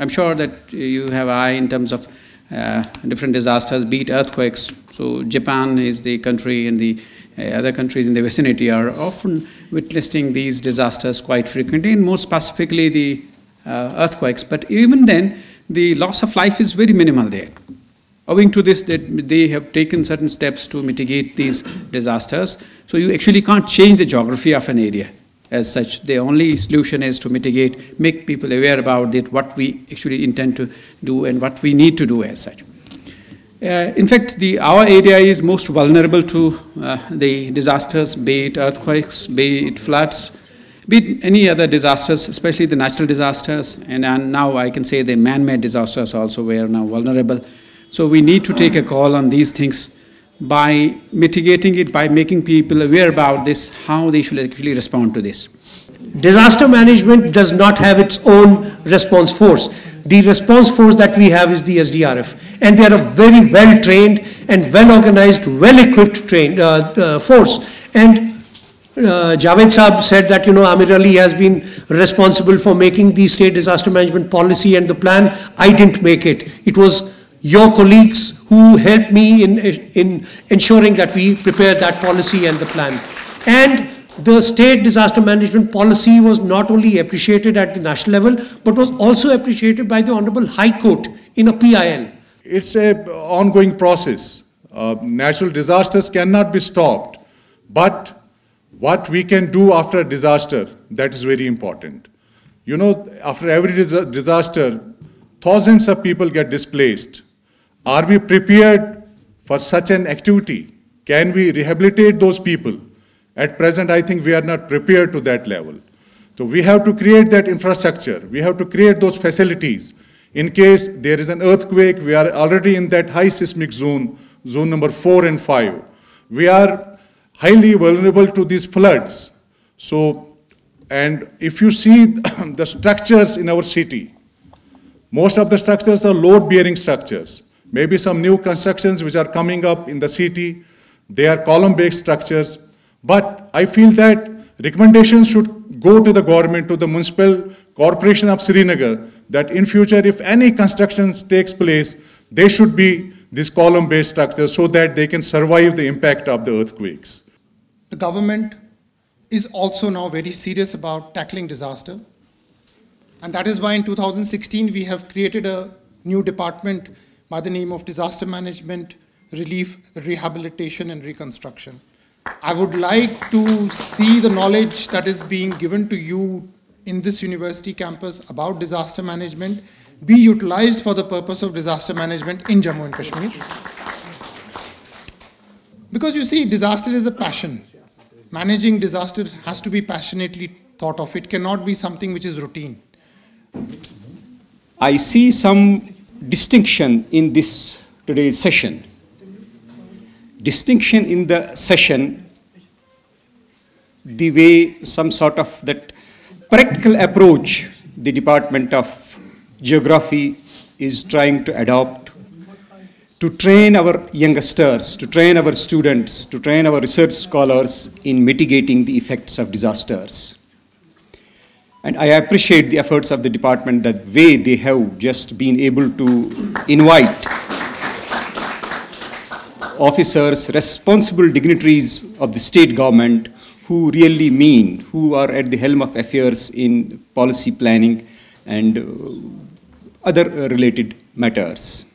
I'm sure that you have eye in terms of different disasters, be it earthquakes. So Japan is the country, and the other countries in the vicinity are often witnessing these disasters quite frequently, and more specifically the earthquakes. But even then, the loss of life is very minimal there. Owing to this, that they have taken certain steps to mitigate these disasters. So you actually can't change the geography of an area as such. The only solution is to mitigate, make people aware about it, what we actually intend to do and what we need to do as such. In fact, our area is most vulnerable to the disasters, be it earthquakes, be it floods, be it any other disasters, especially the natural disasters, and now I can say the man-made disasters also we are now vulnerable. So we need to take a call on these things by mitigating it, by making people aware about this, how they should actually respond to this. Disaster management does not have its own response force. The response force that we have is the SDRF, and they are a very well-trained and well-organized, well-equipped force. And Javed Saab said that, Amir Ali has been responsible for making the state disaster management policy and the plan. I didn't make it. It was your colleagues who helped me in ensuring that we prepare that policy and the plan. And the state disaster management policy was not only appreciated at the national level, but was also appreciated by the Honorable High Court in a PIL. It's an ongoing process. Natural disasters cannot be stopped, but what we can do after a disaster, that is very important. After every disaster, thousands of people get displaced. Are we prepared for such an activity? Can we rehabilitate those people? At present, I think we are not prepared to that level. So we have to create that infrastructure. We have to create those facilities. In case there is an earthquake, we are already in that high seismic zone, zone number 4 and 5. We are highly vulnerable to these floods. So, and if you see the structures in our city, most of the structures are load-bearing structures. Maybe some new constructions which are coming up in the city, they are column-based structures. But I feel that recommendations should go to the government, to the municipal corporation of Srinagar, that in future, if any constructions takes place, they should be these column-based structures so that they can survive the impact of the earthquakes. The government is also now very serious about tackling disaster. And that is why in 2016, we have created a new department by the name of Disaster Management, Relief, Rehabilitation and Reconstruction. I would like to see the knowledge that is being given to you in this university campus about disaster management be utilized for the purpose of disaster management in Jammu and Kashmir. Because you see, disaster is a passion. Managing disaster has to be passionately thought of. It cannot be something which is routine. I see some distinction in today's session. Distinction in the session, the way some sort of that practical approach the Department of Geography is trying to adopt to train our youngsters, to train our students, to train our research scholars in mitigating the effects of disasters. And I appreciate the efforts of the department, that way they have just been able to invite officers, responsible dignitaries of the state government who really mean, who are at the helm of affairs in policy planning and other related matters.